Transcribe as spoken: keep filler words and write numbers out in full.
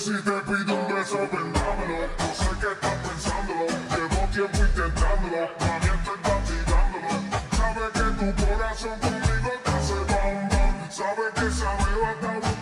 Si te pido un beso, ven dámelo. Yo sé que estás pensándolo. Llevo tiempo intentándolo. Mami, estoy castigándolo. Sabes que tu corazón conmigo te hace bam bam. Sabes que esa beba está